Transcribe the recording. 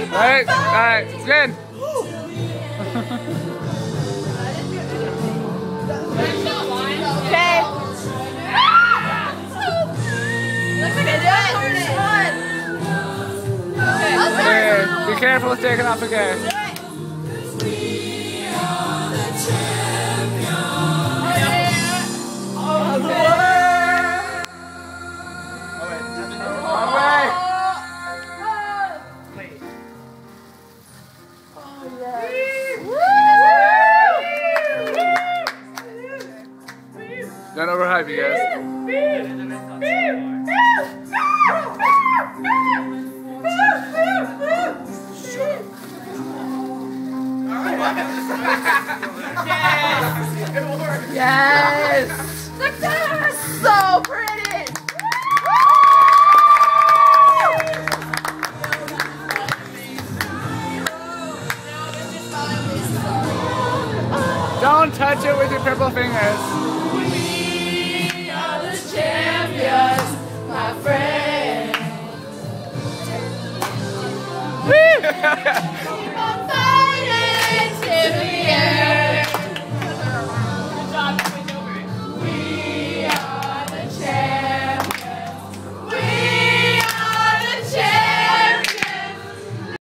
Alright, good. Okay. Looks like Okay, be careful with taking off again. Don't overhype, you guys. Yes! Success! So pretty! Don't touch it with your purple fingers. We are the champions, my friend.